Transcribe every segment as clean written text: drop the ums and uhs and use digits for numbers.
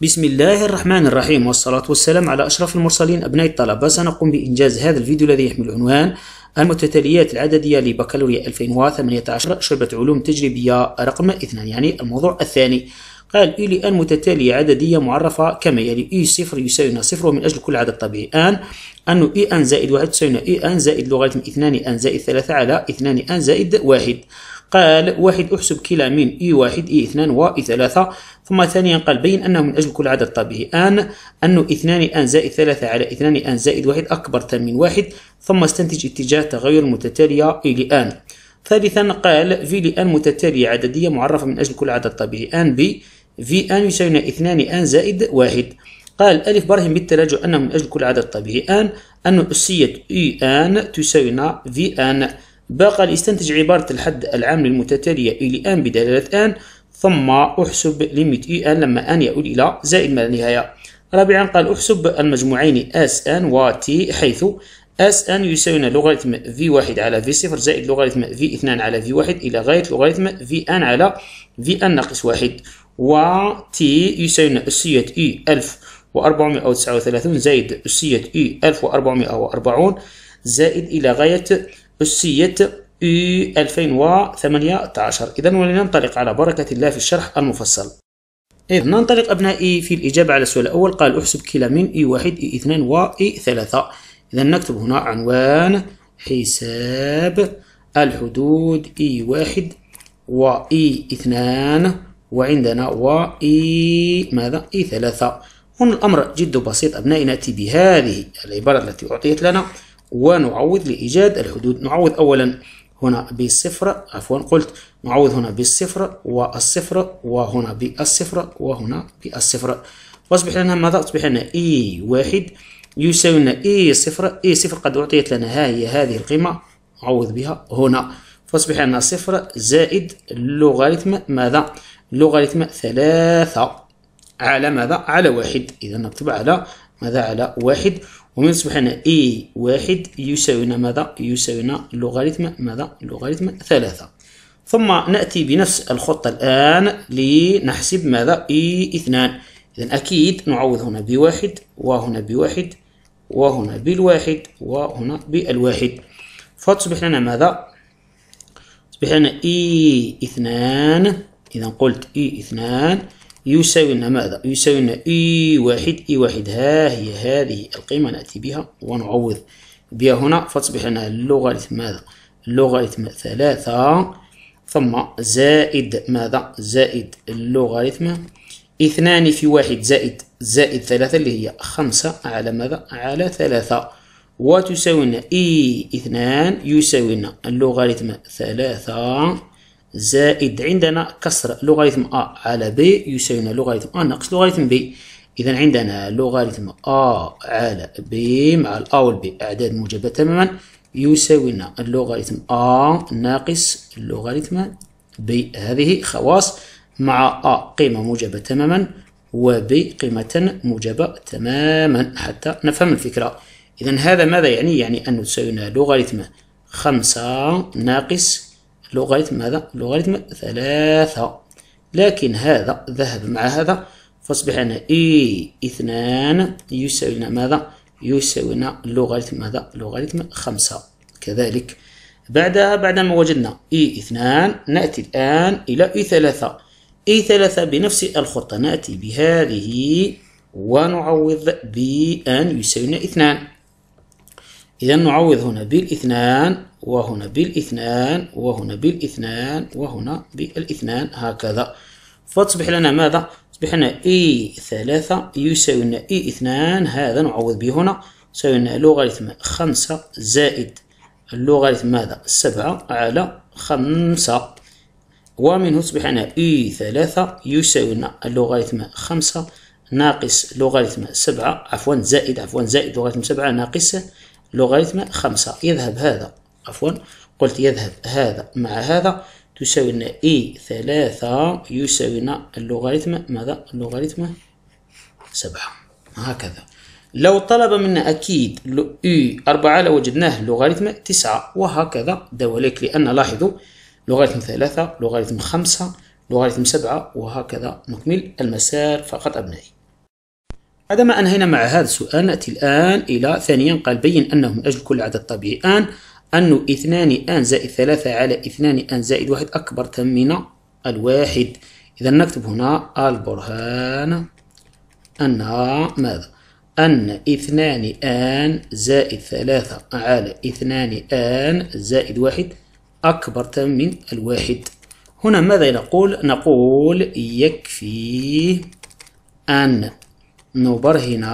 بسم الله الرحمن الرحيم، والصلاة والسلام على أشرف المرسلين. أبناء الطلبة، سنقوم بإنجاز هذا الفيديو الذي يحمل عنوان المتتاليات العددية لبكالوريا 2018 شعبة علوم تجريبية رقم 2، يعني الموضوع الثاني. قال إي لأن متتالية عددية معرفة كما يلي: إي صفر يساوي صفر، ومن أجل كل عدد طبيعي آن أنه إي أن زائد واحد تساوي إي أن زائد لوغاريتم 2 أن زائد 3 على 2 أن زائد واحد. قال واحد أحسب كلا من إي واحد إي 2 وإي 3. ثم ثانيا قال بين أنه من أجل كل عدد طبيعي آن أنه 2 أن زائد 3 على 2 أن زائد واحد أكبر من واحد، ثم استنتج اتجاه تغير المتتالية إي لآن. ثالثا قال في لآن متتالية عددية معرفة من أجل كل عدد طبيعي آن ب في آن يساوي 2 أن زائد واحد. قال ألف برهن بالتراجع أنه من أجل كل عدد طبيعي آن أنه أسية إي آن تساوي في آن. قال استنتج عبارة الحد العام للمتتالية إي لآن بدلالة آن، ثم أحسب ليميت إي آن لما آن يؤول إلى زائد ما لا نهاية. رابعا قال أحسب المجموعين أس آن و تي، حيث أس آن يساوي لوغاريتم في واحد على في صفر زائد لوغاريتم في 2 على في واحد إلى غاية لوغاريتم في آن على في آن ناقص واحد، و تي يساوي أسية إي 1439 زائد أسية إي 1440 زائد إلى غاية أسية إي 2018. إذن ولننطلق على بركة الله في الشرح المفصل. إذن ننطلق أبنائي في الإجابة على السؤال الأول. قال أحسب كلا من إي واحد إي 2 وإي 3. إذن نكتب هنا عنوان حساب الحدود إي واحد وإي 2، وعندنا وإي ماذا؟ إي 3. هنا الأمر جد بسيط أبنائي، نأتي بهذه العبارة التي أعطيت لنا ونعوض لإيجاد الحدود. نعوض أولا هنا بالصفر، قلت نعوض هنا بالصفر والصفر، وهنا بالصفر، وهنا بالصفر، واصبح لنا ماذا؟ أصبح لنا إي واحد يساوي لنا إي صفر. إي صفر قد أعطيت لنا، ها هي هذه القيمة نعوض بها هنا، فأصبح لنا صفر زائد لوغاريتم ماذا؟ لوغاريتم 3 على ماذا؟ على واحد. إذا نكتب على ماذا؟ على واحد. ومن أصبح لنا إي واحد يساوي ماذا؟ يساوي لوغاريتم ماذا؟ لوغاريتم 3. ثم نأتي بنفس الخطة الآن لنحسب ماذا؟ إي 2. إذا أكيد نعوض هنا بواحد، وهنا بواحد، وهنا بالواحد، وهنا بالواحد، فتصبح لنا ماذا؟ تصبح لنا إي 2. إذا قلت إي 2 يساوي لنا ماذا؟ يساوي لنا إي واحد. إي واحد ها هي هذه القيمة نأتي بها ونعوض بها هنا، فتصبح لنا اللوغاريتم ماذا؟ اللوغاريتم 3، ثم زائد ماذا؟ زائد اللوغاريتم 2 في واحد زائد 3 اللي هي 5 على ماذا؟ على 3، وتساوي لنا إي 2 يساوي لنا اللوغاريتم 3 زائد عندنا كسر لوغاريتم أ على ب يساوي لنا لوغاريتم أ ناقص لوغاريتم ب. إذا عندنا لوغاريتم أ على ب مع الأ والب أعداد موجبة تماما يساوي لنا اللوغاريتم أ ناقص اللوغاريتم ب. هذه خواص، مع أ قيمة موجبة تماما وب قيمة موجبة تماما حتى نفهم الفكرة. إذا هذا ماذا يعني؟ يعني أن تساوي لنا لوغاريتم 5 ناقص لوغاريتم ماذا؟ لوغاريتم 3. لكن هذا ذهب مع هذا، فاصبح لنا إي 2 يساوي لنا ماذا؟ يساوي لنا لوغاريتم ماذا؟ لوغاريتم 5. كذلك بعدما وجدنا إي 2 نأتي الآن إلى إي 3. إي 3 بنفس الخطة نأتي بهذه ونعوض بأن يساوي لنا 2. إذا نعوض هنا بالاثنان، وهنا بالاثنان، وهنا بالاثنان، وهنا بالاثنان، هكذا، فتصبح لنا ماذا؟ تصبح لنا إي 3 يساوي لنا إي 2، هذا نعوض به هنا، يساوي لنا لوغاريتم 5 زائد اللوغاريتم ماذا؟ 7 على 5، ومنه تصبح لنا إي 3 يساوي لنا اللوغاريتم 5 ناقص لوغاريتم 7 زائد لوغاريتم 7 ناقص لوغاريتم 5. يذهب هذا، قلت يذهب هذا مع هذا، تساوي لنا إي 3 يساوي لنا اللوغاريتم ماذا؟ اللوغاريتم 7، هكذا. لو طلب منا أكيد إي 4 لوجدناه لوغاريتم 9، وهكذا دواليك، لأن لاحظوا لوغاريتم 3 لوغاريتم 5 لوغاريتم 7، وهكذا نكمل المسار فقط أبنائي. بعدما أنهينا مع هذا السؤال نأتي الآن إلى ثانيا. قال بين أنه من أجل كل عدد طبيعي آن أنه 2 آن زائد 3 على 2 آن زائد 1 أكبر من الواحد. إذا نكتب هنا البرهان أن ماذا؟ أن 2 آن زائد 3 على 2 آن زائد 1 أكبر من الواحد. هنا ماذا نقول؟ نقول يكفي أن نبرهن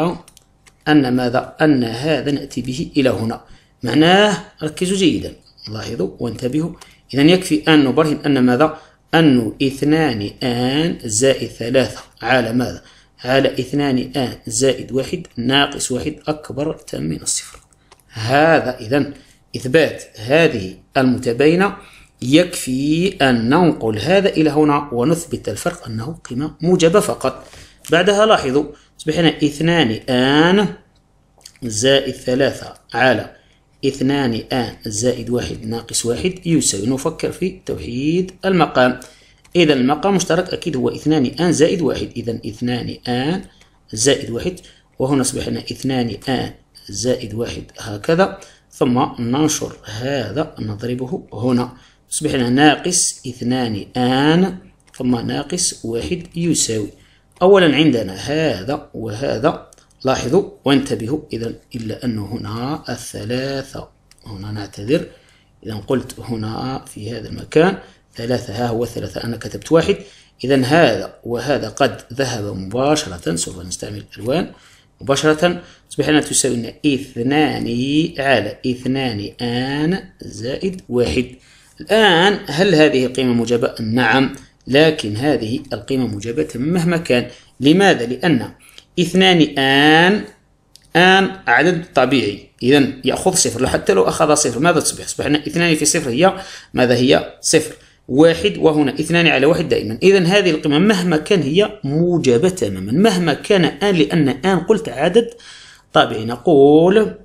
أن ماذا؟ أن هذا نأتي به إلى هنا. معناه ركزوا جيدا، لاحظوا وانتبهوا. إذا يكفي أن نبرهن أن ماذا؟ أن 2 آن زائد 3 على ماذا؟ على 2 آن زائد 1 ناقص 1 أكبر من الصفر. هذا إذن إثبات هذه المتباينة. يكفي أن ننقل هذا إلى هنا ونثبت الفرق أنه قيمة موجبة فقط. بعدها لاحظوا أصبحنا 2 آن زائد 3 على 2 آن زائد 1 ناقص 1 يساوي. نفكر في توحيد المقام. إذا المقام مشترك أكيد هو 2 آن زائد 1. إذا 2 آن زائد 1، وهنا أصبحنا 2 آن زائد 1 هكذا، ثم ننشر هذا نضربه هنا أصبحنا ناقص 2 آن ثم ناقص 1 يساوي. أولا عندنا هذا وهذا، لاحظوا وانتبهوا. إذا إلا أنه هنا الثلاثة، هنا نعتذر، إذا قلت هنا في هذا المكان 3، ها هو 3 أنا كتبت 1. إذا هذا وهذا قد ذهب مباشرة، سوف نستعمل الألوان مباشرة. أصبحنا تساوي 2 على 2 آن زائد 1. الآن هل هذه قيمة موجبة؟ نعم، لكن هذه القيمة موجبة مهما كان. لماذا؟ لأن 2 آن عدد طبيعي، إذا يأخذ صفر. حتى لو أخذ صفر ماذا تصبح؟ أصبحنا 2 في صفر هي ماذا؟ هي صفر. 1 وهنا 2 على 1 دائما. إذا هذه القيمة مهما كان هي موجبة تماما، مهما كان آن، لأن آن قلت عدد طبيعي. نقول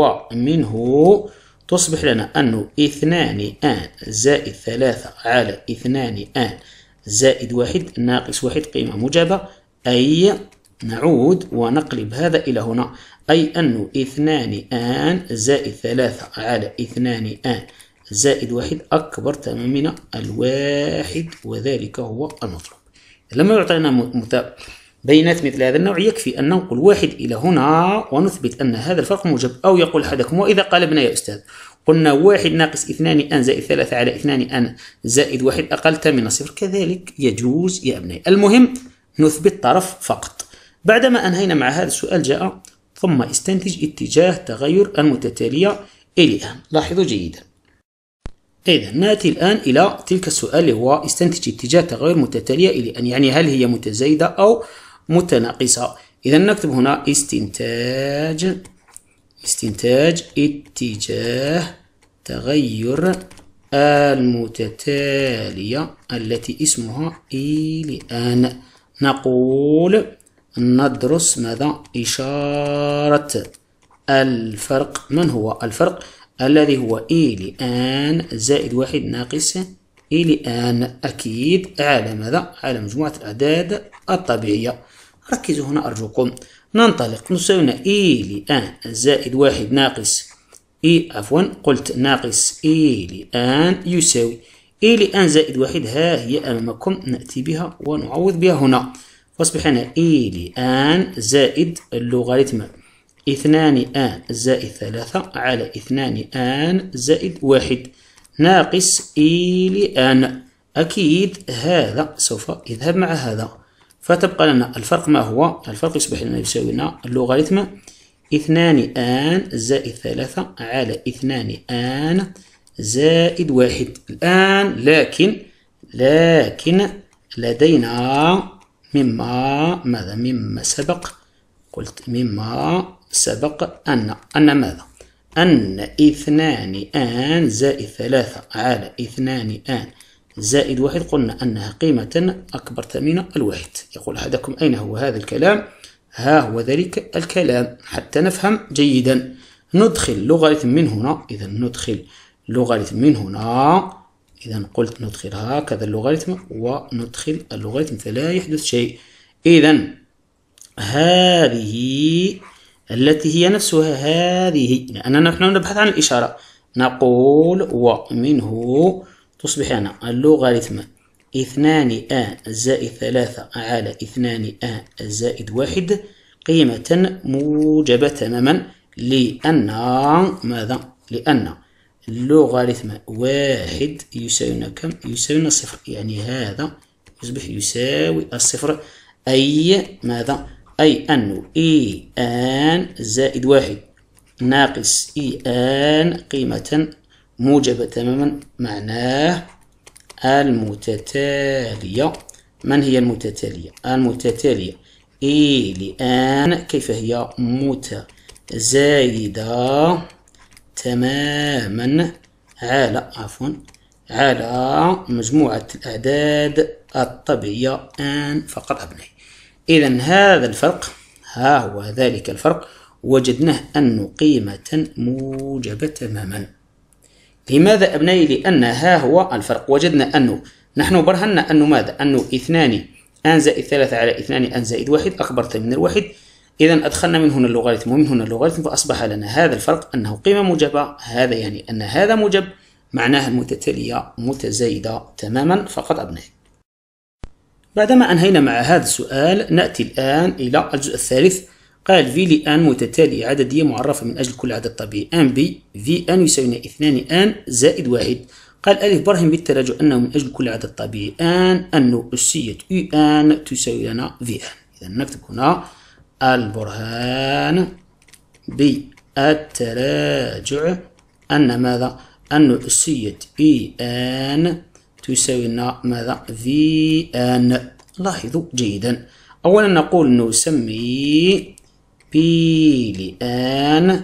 ومنه تصبح لنا أنه 2 آن زائد 3 على 2 آن زائد 1 ناقص 1 قيمة موجبة. أي نعود ونقلب هذا إلى هنا، أي أنه 2 آن زائد 3 على 2 آن زائد 1 أكبر تماما من الواحد، وذلك هو المطلوب. لما يعطينا بيانات مثل هذا النوع يكفي أن ننقل 1 إلى هنا ونثبت أن هذا الفرق موجب. أو يقول أحدكم وإذا قلبنا يا أستاذ قلنا 1 ناقص 2 آن زائد 3 على 2 آن زائد 1 أقل من الصفر، كذلك يجوز يا أبنائي. المهم نثبت طرف فقط. بعدما أنهينا مع هذا السؤال جاء ثم استنتج اتجاه تغير المتتالية إليها. لاحظوا جيدا. إذا نأتي الآن إلى تلك السؤال اللي هو استنتج اتجاه تغير متتالية إلى أن، يعني هل هي متزايدة أو متناقصة. إذا نكتب هنا استنتاج اتجاه تغير المتتالية التي اسمها إلى أن. نقول ندرس ماذا؟ إشارة الفرق. من هو الفرق؟ الذي هو إلى آن زائد 1 ناقص إلى آن، أكيد على ماذا؟ على مجموعة الأعداد الطبيعية. ركزوا هنا أرجوكم. ننطلق نساوي إلى آن زائد 1 ناقص قلت ناقص إلى آن يساوي إلى آن زائد 1. ها هي أمامكم، نأتي بها ونعوض بها هنا. فأصبحنا إلى آن زائد اللوغاريتم 2 آن زائد 3 على 2 آن زائد 1 ناقص إلى آن. أكيد هذا سوف يذهب مع هذا، فتبقى لنا الفرق. ما هو الفرق؟ يصبح لنا يساوي لنا اللوغاريتم 2 آن زائد 3 على 2 آن زائد 1. الآن لكن لدينا مما سبق، قلت مما سبق أن ماذا؟ أن 2 آن زائد 3 على 2 آن زائد 1 قلنا أنها قيمة أكبر من الواحد. يقول أحدكم أين هو هذا الكلام؟ ها هو ذلك الكلام حتى نفهم جيدا. ندخل لوغاريتم من هنا، إذا ندخل لوغاريتم من هنا، إذا قلت ندخل هكذا اللوغاريتم وندخل اللوغاريتم فلا يحدث شيء. إذا هذه التي هي نفسها هذه، لأننا نحن نبحث عن الإشارة. نقول ومنه تصبح هنا اللوغاريتم 2 زائد 3 على 2 زائد 1 قيمة موجبة تماما، لأن ماذا؟ لأن اللوغاريتم 1 يساوي كم؟ يساوي 0، يعني هذا يصبح يساوي 0. أي ماذا؟ أي أنه إن زائد 1 ناقص إن قيمة موجبة تماما، معناه المتتالية. من هي المتتالية؟ المتتالية لأن كيف هي؟ متزايدة تماما على مجموعة الأعداد الطبيعية ان فقط أبنائي. إذا هذا الفرق، ها هو ذلك الفرق، وجدناه أنه قيمة موجبة تماما. لماذا أبنائي؟ لأن ها هو الفرق، وجدنا أنه نحن برهنا أنه ماذا؟ أنه 2 ان زائد 3 على 2 ان زائد 1 أكبر من الواحد. إذا أدخلنا من هنا اللوغاريتم ومن هنا اللوغاريتم، فأصبح لنا هذا الفرق أنه قيمة موجبة. هذا يعني أن هذا موجب، معناها المتتالية متزايدة تماما فقط أبنائي. بعدما أنهينا مع هذا السؤال نأتي الآن إلى الجزء الثالث. قال في لأن متتالية عددية معرفة من أجل كل عدد طبيعي ان بي في ان يساوي 2 ان زائد 1. قال ألف برهن بالتراجع أنه من أجل كل عدد طبيعي أنه أسية يو ان تساوي لنا في ان. إذا نكتب هنا البرهان بالتراجع أن ماذا؟ أن أسية إي ان تساوي لنا ماذا؟ في ان. لاحظوا جيدا، أولا نقول نسمي بي لأن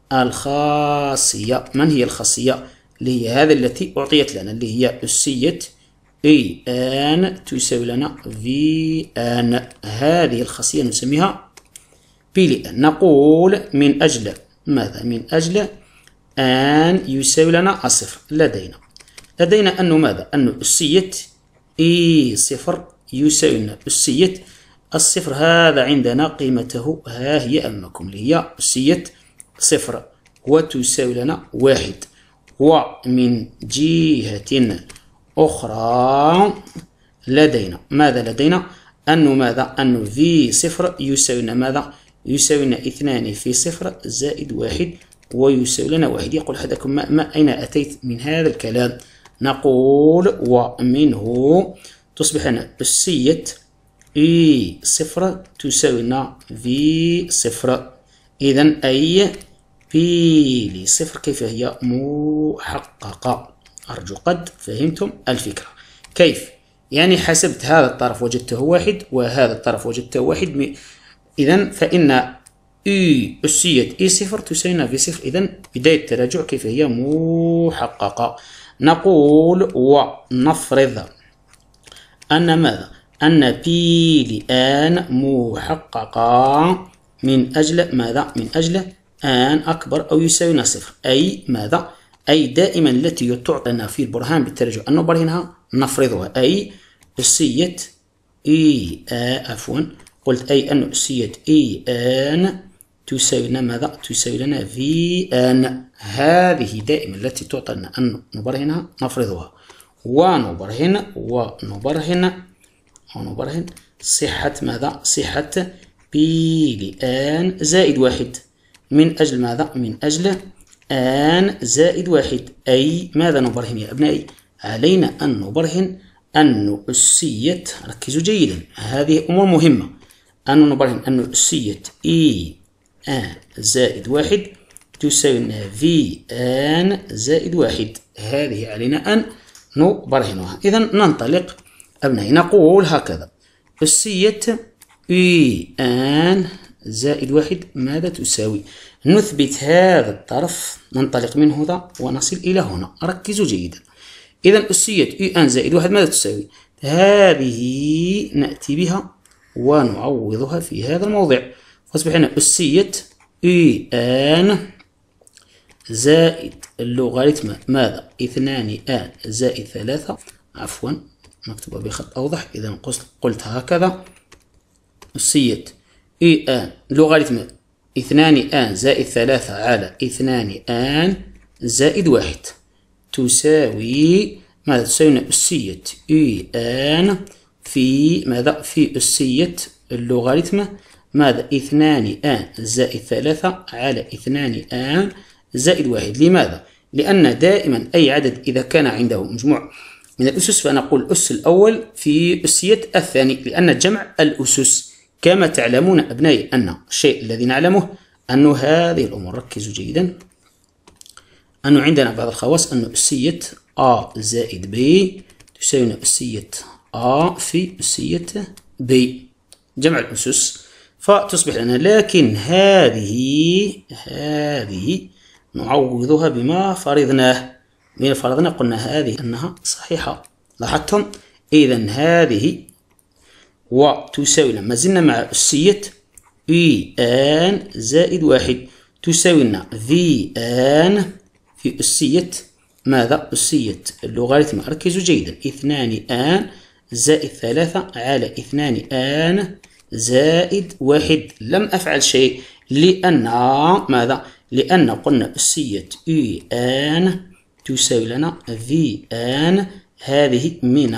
الخاصية. من هي الخاصية؟ اللي هي هذه التي أعطيت لنا، اللي هي أسية إي ان تساوي لنا في ان. هذه الخاصية نسميها بي لأن. نقول من أجل ماذا؟ من أجل ان يساوي لنا الصفر. لدينا أنه ماذا؟ أنه أسية إي صفر يساوي لنا أسية الصفر. هذا عندنا قيمته ها هي أمامكم، اللي هي أسية صفر وتساوي لنا 1. ومن جهة أخرى لدينا ماذا؟ لدينا أنه ماذا؟ أنه في صفر يساوي لنا ماذا؟ يساوي لنا 2 في صفر زائد 1 ويساوي لنا 1. يقول أحدكم ما أين أتيت من هذا الكلام؟ نقول ومنه تصبح لنا أسية إي صفر تساوي لنا في صفر. إذا أي بي لصفر كيف هي؟ محققة. أرجو قد فهمتم الفكرة. كيف؟ يعني حسبت هذا الطرف وجدته 1 وهذا الطرف وجدته 1. إذا فإن أسية إي صفر تساوي لنا في صفر. إذا بداية التراجع كيف هي؟ محققة. نقول ونفرض أن ماذا؟ أن بي لأن محققة من أجل ماذا؟ من أجل أن أكبر أو يساوي صفر. أي ماذا؟ أي دائما التي تعطينا في البرهان بالتراجع أن نبرهنها نفرضها. أي أسية إي قلت أي أن أسية إي أن تساوي لنا ماذا؟ تساوي لنا في أن. هذه دائما التي تعطينا أن نبرهنها نفرضها ونبرهن صحة ماذا؟ صحة بي لأن زائد 1 من أجل ماذا؟ من أجل أن زائد 1. أي ماذا نبرهن يا أبنائي؟ علينا أن نبرهن أن أسية، ركزوا جيدا هذه أمور مهمة، أن نبرهن أن أسية إي ان زائد 1 تساوي لنا في ان زائد 1. هذه علينا أن نبرهنها. إذا ننطلق أبنائي، نقول هكذا أسية إي ان زائد 1 ماذا تساوي؟ نثبت هذا الطرف، ننطلق من هنا ونصل إلى هنا. ركزوا جيدا. إذا أسية إي ان زائد 1 ماذا تساوي؟ هذه نأتي بها ونعوضها في هذا الموضع، فأصبح لنا أسية إي ان زائد اللوغاريتم ماذا؟ 2 ان زائد 3 نكتبها بخط أوضح. إذا قلت هكذا أسية أي آن لوغاريتم 2 آن زائد 3 على 2 آن زائد 1 تساوي ماذا؟ تساوي أسية أي آن في ماذا؟ في أسية اللوغاريتم ماذا؟ 2 آن زائد 3 على 2 آن زائد 1. لماذا؟ لأن دائما أي عدد إذا كان عنده مجموع من الأسس فنقول الأس الأول في أسية الثاني، لأن جمع الأسس كما تعلمون أبنائي أن الشيء الذي نعلمه أن هذه الأمور، ركزوا جيدا، أنه عندنا بعض الخواص أن أسية A زائد B تساوي أسية A في أسية B جمع الأسس، فتصبح لنا لكن هذه نعوضها بما فرضناه. من فرضنا قلنا هذه أنها صحيحة، لاحظتم؟ إذا هذه وتساوي لما زلنا مع أسية أي آن زائد 1 تساوي لنا في آن في أسية ماذا؟ أسية اللوغاريتم، ركزوا جيدا، 2 آن زائد 3 على 2 آن زائد 1. لم أفعل شيء لأن ماذا؟ لأن قلنا أسية أي آن تساوي لنا في آن، هذه من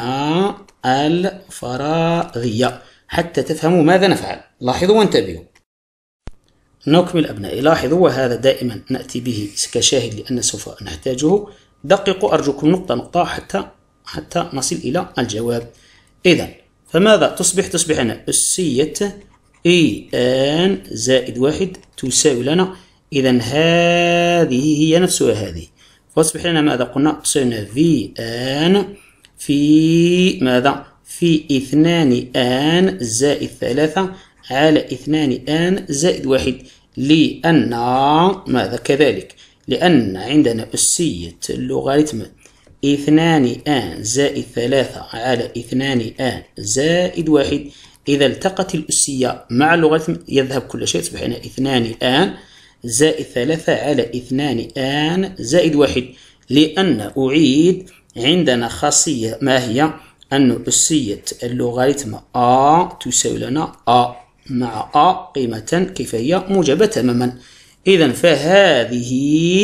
الفرضية حتى تفهموا ماذا نفعل. لاحظوا وانتبهوا. نكمل أبنائي، لاحظوا وهذا دائما نأتي به كشاهد لأن سوف نحتاجه. دققوا أرجوكم نقطة نقطة حتى نصل إلى الجواب. إذا فماذا تصبح؟ تصبح لنا أسية أي آن زائد 1 تساوي لنا، إذا هذه هي نفسها هذه، فتصبح لنا ماذا قلنا؟ تساوي لنا في آن في ماذا؟ في 2 آن زائد 3 على 2 آن زائد 1. لأن ماذا كذلك؟ لأن عندنا أسية اللوغاريتم 2 آن زائد 3 على 2 آن زائد 1. إذا التقت الأسية مع اللوغاريتم يذهب كل شيء، تصبح لنا 2 آن زائد 3 على 2 آن زائد 1. لأن أعيد عندنا خاصية ما هي؟ أن أسية اللوغاريتم A تساوي لنا A مع A قيمة كيف هي؟ موجبة تماما. إذا فهذه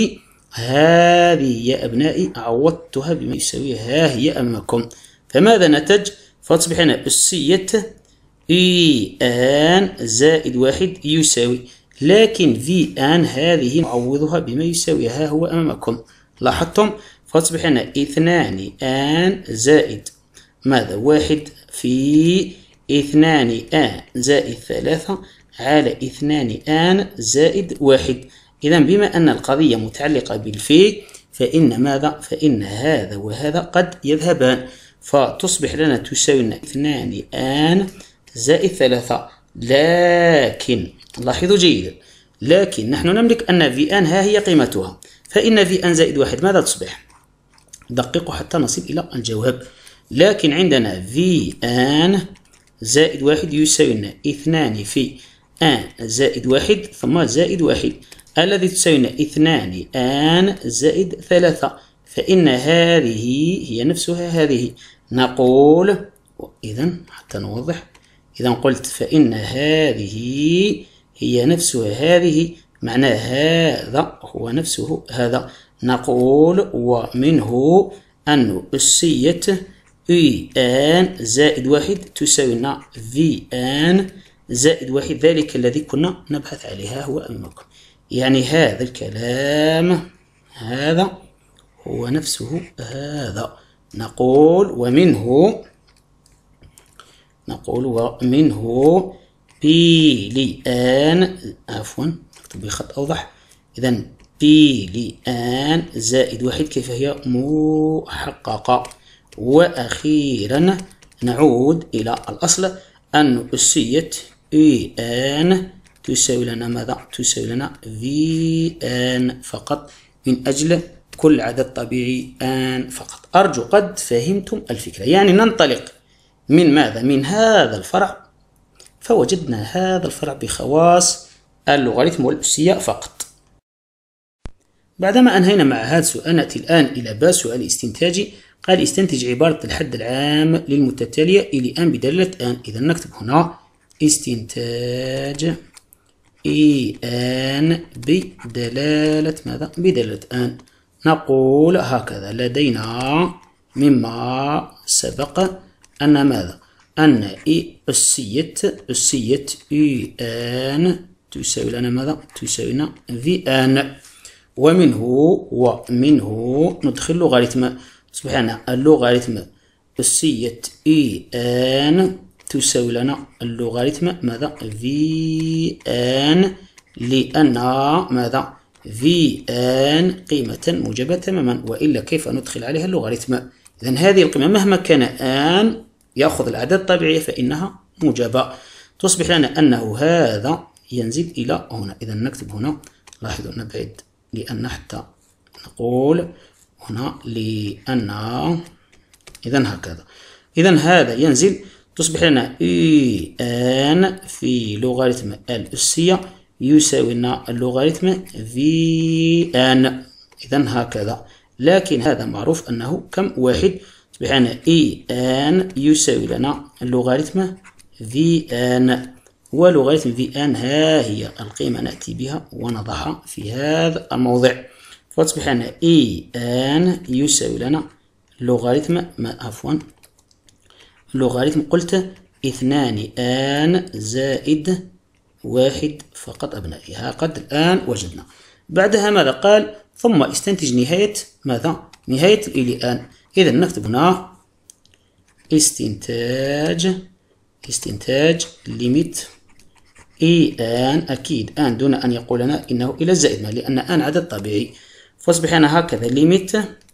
يا أبنائي عوضتها بما يساوي، ها هي أمامكم. فماذا نتج؟ فتصبح لنا أسية أي آن زائد 1 يساوي، لكن في آن هذه نعوضها بما يساوي، ها هو أمامكم. لاحظتم؟ فتصبح لنا 2 آن زائد ماذا؟ 1 في 2 آن زائد 3 على 2 آن زائد 1. إذا بما أن القضية متعلقة بالفي فإن ماذا؟ فإن هذا وهذا قد يذهبان، فتصبح لنا تساوي لنا 2 آن زائد 3. لكن لاحظوا جيدا، لكن نحن نملك أن في آن ها هي قيمتها، فإن في آن زائد 1 ماذا تصبح؟ دققوا حتى نصل إلى الجواب. لكن عندنا في آن زائد 1 يساوي لنا 2 في آن زائد 1 ثم زائد 1 الذي تساوي لنا 2 آن زائد 3، فإن هذه هي نفسها هذه. نقول إذا حتى نوضح، إذا قلت فإن هذه هي نفسها هذه، معنى هذا هو نفسه هذا. نقول ومنه أن أسية أي آن زائد 1 تساوي لنا في آن زائد 1، ذلك الذي كنا نبحث عليها هو أمامكم. يعني هذا الكلام هذا هو نفسه هذا. نقول ومنه بي لآن، عفوا نكتب بخط أوضح، إذا بي لآن زائد 1 كيف هي؟ محققة. وأخيرا نعود إلى الأصل، أن أسية أي آن تساوي لنا ماذا؟ تساوي لنا في آن فقط، من أجل كل عدد طبيعي آن فقط. أرجو قد فهمتم الفكرة. يعني ننطلق من ماذا؟ من هذا الفرع، فوجدنا هذا الفرع بخواص اللوغاريتم والأسية فقط. بعدما أنهينا مع هذا السؤال نأتي الآن إلى باب سؤال استنتاجي. قال استنتج عبارة الحد العام للمتتالية إلى آن بدالة آن. إذا نكتب هنا استنتاج إن بدلالة ماذا؟ بدلالة أن. نقول هكذا: لدينا مما سبق أن ماذا؟ أن أسية أن تساوي لنا ماذا؟ تساوي لنا في أن، ومنه ندخل لوغاريتم. أصبح لنا اللوغاريتم أسية أن تساوي لنا اللوغاريتم ماذا؟ في أن، لأن ماذا؟ في أن قيمة موجبة تماما، وإلا كيف ندخل عليها اللوغاريتم؟ إذن هذه القيمة مهما كان أن يأخذ الأعداد الطبيعية فإنها موجبة. تصبح لنا أنه هذا ينزل إلى هنا. إذن نكتب هنا، لاحظوا نبعد لأن حتى نقول هنا لأن، إذن هكذا. إذن هذا ينزل، تصبح لنا أن في لوغاريتم الأسية يساوي لنا اللوغاريتم في أن. إذن هكذا، لكن هذا معروف أنه كم؟ واحد. تصبح لنا أن يساوي لنا اللوغاريتم في أن، ولوغاريتم في أن ها هي القيمة نأتي بها ونضعها في هذا الموضع. فتصبح لنا أن يساوي لنا لوغاريتم لوغاريتم قلت 2 أن زائد 1 فقط أبنائي. ها قد الآن وجدنا. بعدها ماذا قال؟ ثم استنتج نهاية ماذا؟ نهاية الآن. إذا نكتب هنا استنتاج ليميت أن، أكيد أن دون أن يقول لنا إنه إلى الزائد ما، لأن أن عدد طبيعي. فأصبح لنا هكذا ليميت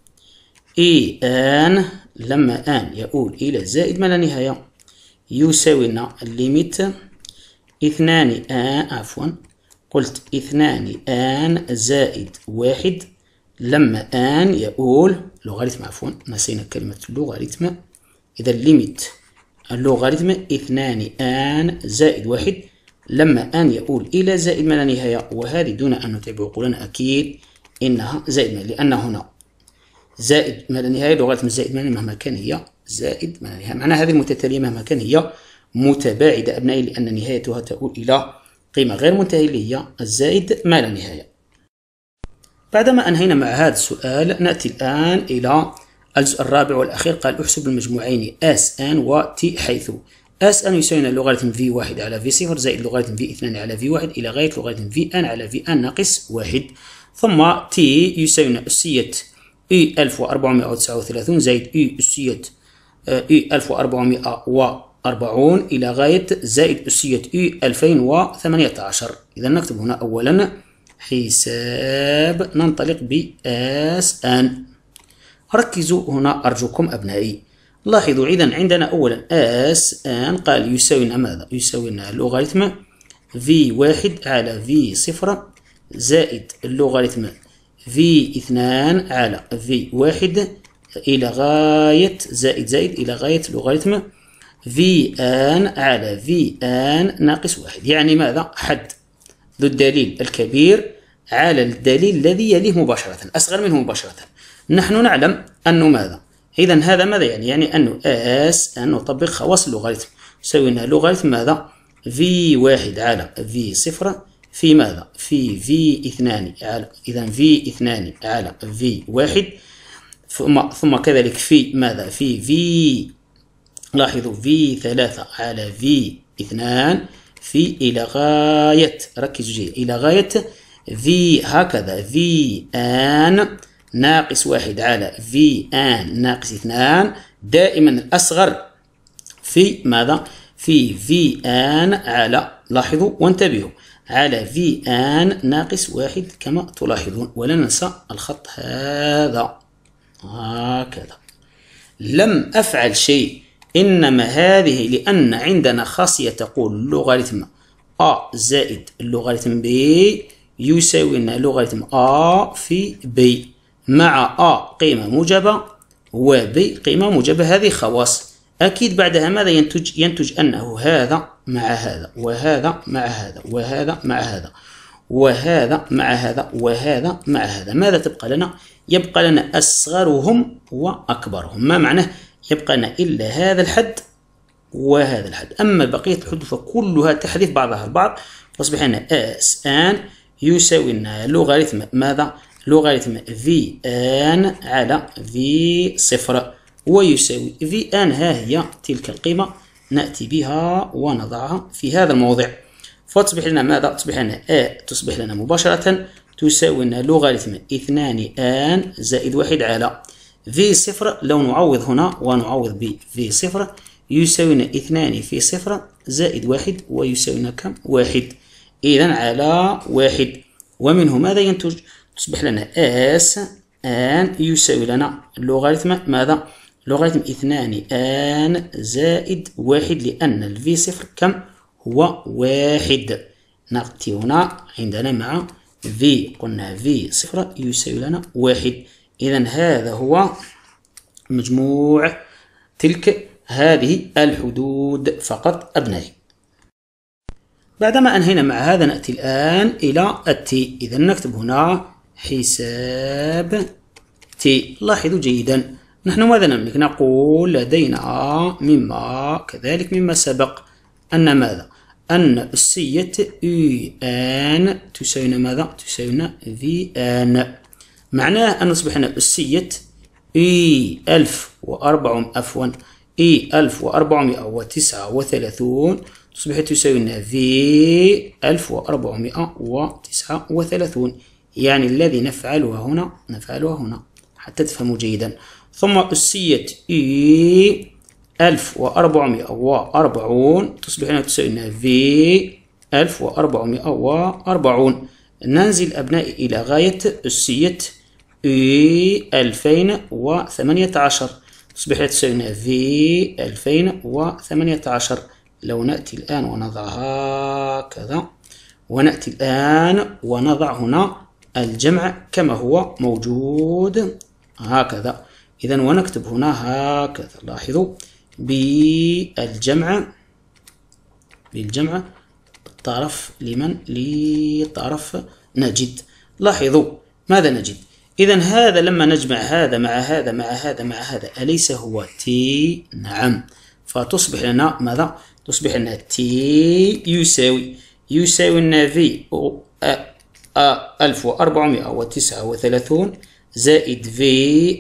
أن لما أن يؤول إلى الزائد ما لا نهاية يساوي لنا الليميت 2 أن، قلت 2 أن زائد 1 لما أن يؤول لوغاريتم، نسينا كلمة لوغاريتم. إذا ليميت اللوغاريتم 2 أن زائد 1 لما أن يؤول إلى زائد ما لا نهاية، وهذه دون أن نتعب عقولنا أكيد إنها زائد ما، لأن هنا زائد ما لا نهاية لوغاريتم الزائد ما مهما كان هي زائد ما لا نهاية. معنى هذه المتتالية مهما كان هي متباعدة أبنائي، لأن نهايتها تؤول إلى قيمة غير منتهية اللي هي الزائد ما لا نهاية. بعدما أنهينا مع هذا السؤال نأتي الآن إلى الجزء الرابع والأخير. قال احسب المجموعين اس ان و تي، حيث اس ان يساوي لوغاريتم في 1 على في 0 زائد لوغاريتم في 2 على في 1 إلى غاية لوغاريتم في ان على في ان ناقص 1. ثم تي يساوي أسية 1439 زائد أسية 1440 إلى غاية زائد أسية 2018. إذا نكتب هنا أولا حساب، ننطلق بأس أن. ركزوا هنا أرجوكم أبنائي، لاحظوا إذا عندنا أولا أس أن قال يساوي لنا ماذا؟ يساوي لنا لوغاريتم في 1 على في 0 زائد اللوغاريتم في 2 على في 1 إلى غاية زائد إلى غاية لوغاريتم في ان على في ان ناقص 1. يعني ماذا؟ حد ذو الدليل الكبير على الدليل الذي يليه مباشرة، أصغر منه مباشرة. نحن نعلم أنه ماذا؟ إذا هذا ماذا يعني؟ يعني أنه أس أن نطبق خواص اللوغاريتم يساوي لنا لوغاريتم ماذا؟ في 1 على في 0 في ماذا؟ في 2 على، إذا في 2 على في 1 ثم كذلك في ماذا؟ في لاحظوا في 3 على في 2 في إلى غاية، ركزوا جيد، إلى غاية في هكذا في ان ناقص 1 على في ان ناقص 2، دائما الأصغر في ماذا؟ في ان على، لاحظوا وانتبهوا، على في ان ناقص 1 كما تلاحظون، ولا ننسى الخط هذا هكذا. لم أفعل شيء، إنما هذه لأن عندنا خاصية تقول لوغاريتم أ زائد اللوغاريتم ب يساوي لنا لوغاريتم أ في ب، مع أ قيمة موجبة وب قيمة موجبة. هذه خواص. أكيد بعدها ماذا ينتج؟ ينتج أنه هذا مع هذا وهذا مع هذا وهذا مع هذا وهذا مع هذا وهذا مع هذا. ماذا تبقى لنا؟ يبقى لنا أصغرهم وأكبرهم. ما معناه؟ يبقى لنا إلا هذا الحد وهذا الحد. أما بقية الحدود فكلها تحذف بعضها البعض، فأصبح لنا اس ان يساوي لنا لوغاريتم ماذا؟ لوغاريتم في ان على في صفر، ويساوي في ان ها هي تلك القيمة نأتي بها ونضعها في هذا الموضع، فتصبح لنا ماذا؟ تصبح لنا تصبح لنا مباشرة تساوي لنا لوغاريتم 2 ان زائد 1 على في صفر. لو نعوض هنا ونعوض ب في صفر يساوي لنا 2 في صفر زائد 1 ويساوي لنا كم؟ 1. إذا على 1، ومنه ماذا ينتج؟ تصبح لنا اس ان يساوي لنا لوغاريتم ماذا؟ لوغاريتم 2 ان زائد 1، لأن الفي صفر كم؟ هو 1. نأتي هنا عندنا مع في، قلنا في صفر يساوي لنا 1. إذا هذا هو مجموع تلك هذه الحدود فقط أبنائي. بعدما أنهينا مع هذا نأتي الآن إلى التي. إذا نكتب هنا حساب تي. لاحظوا جيدا، نحن ماذا نملك؟ نقول لدينا مما كذلك مما سبق أن ماذا؟ أن أسية يو ان تساوي ماذا؟ تساوي في ان. معناه أن أصبح لنا أسية اي 1439 تصبح تساوي لنا في 1439، يعني الذي نفعلها هنا حتى تفهموا جيدا. ثم أسية اي 1440 تصبح لنا تساوي لنا في 1440. ننزل أبنائي إلى غاية أسية اي 2018 تصبح لنا تساوي لنا في 2018. لو نأتي الآن ونضع هكذا، ونأتي الآن ونضع هنا الجمع كما هو موجود هكذا. إذا ونكتب هنا هكذا، لاحظوا بالجمع بالطرف للطرف نجد. لاحظوا ماذا نجد؟ إذا هذا لما نجمع هذا مع هذا مع هذا مع هذا أليس هو تي؟ نعم. فتصبح لنا ماذا؟ تصبح لنا تي يساوي لنا في 1439 زائد في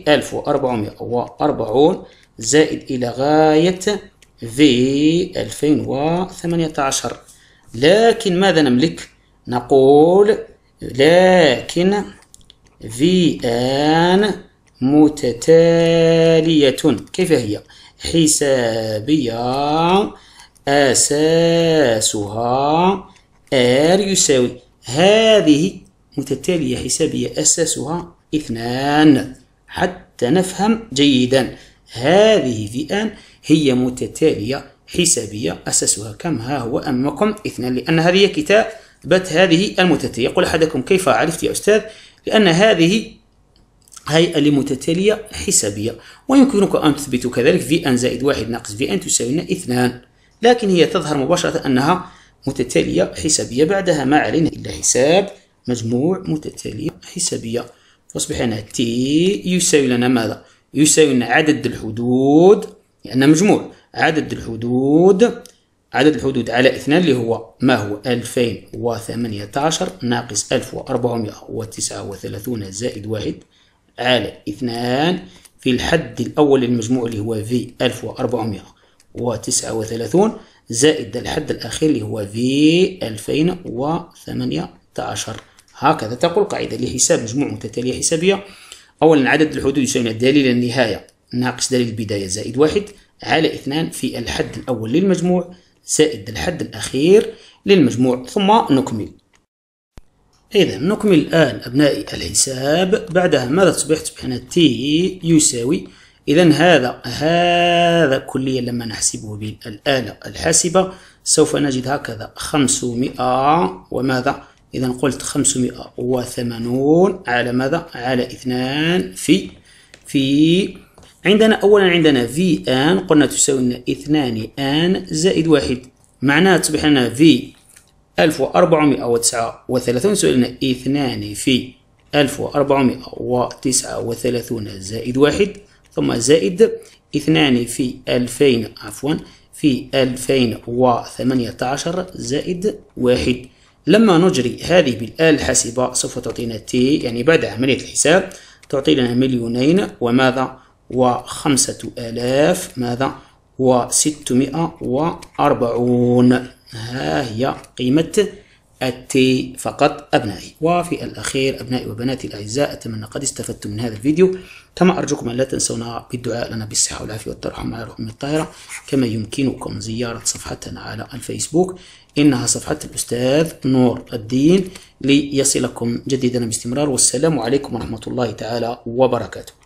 1440 زائد إلى غاية في 2018. لكن ماذا نملك؟ نقول لكن في ان متتالية. كيف هي؟ حسابية أساسها R يساوي، هذه متتالية حسابية أساسها 2. حتى نفهم جيدا، هذه في ان هي متتالية حسابية أساسها كم؟ ها هو أمامكم 2، لأن هذه كتابة هذه المتتالية. يقول أحدكم كيف عرفت يا أستاذ؟ لأن هذه هيئة لمتتالية حسابية، ويمكنك أن تثبتوا كذلك في ان زائد 1 ناقص في ان تساوي لنا 2، لكن هي تظهر مباشرة أنها متتالية حسابية. بعدها ما علينا إلا حساب مجموع متتالية حسابية. فأصبح لنا تي يساوي لنا ماذا؟ يساوي لنا عدد الحدود، لأن مجموع عدد الحدود على 2 اللي هو ما هو 2018 ناقص 1439 زائد 1 على 2 في الحد الأول للمجموع اللي هو في 1439 زائد الحد الأخير اللي هو في 2018. هكذا تقول قاعدة لحساب مجموع متتالية حسابية. أولا عدد الحدود يساوي دليل النهاية ناقص دليل البداية زائد 1 على 2 في الحد الأول للمجموع زائد الحد الأخير للمجموع. ثم نكمل. إذا نكمل الآن أبنائي الحساب. بعدها ماذا تصبح؟ تصبح لنا تي يساوي، إذا هذا كليا لما نحسبه بالآلة الحاسبة سوف نجد هكذا 500 وماذا؟ إذا قلت 580 على ماذا؟ على 2 في عندنا أولا عندنا في ان قلنا تساوي لنا 2 ان زائد 1، معناها تصبح لنا في 1439 يساوي لنا 2 في 1439 زائد 1 ثم زائد 2 في 2000 عفوا في 2018 زائد 1. لما نجري هذه بالآلة الحاسبة سوف تعطينا T، يعني بعد عملية الحساب تعطي لنا 2,000,000 وماذا و5,000 ماذا و640. ها هي قيمة التي فقط أبنائي. وفي الأخير أبنائي وبناتي الأعزاء، أتمنى قد استفدتم من هذا الفيديو، كما أرجوكم أن لا تنسونا بالدعاء لنا بالصحة والعافية والترحم مع روح أمي الطاهرة. كما يمكنكم زيارة صفحتنا على الفيسبوك، إنها صفحة الأستاذ نور الدين، ليصلكم جديدنا باستمرار. والسلام عليكم ورحمة الله تعالى وبركاته.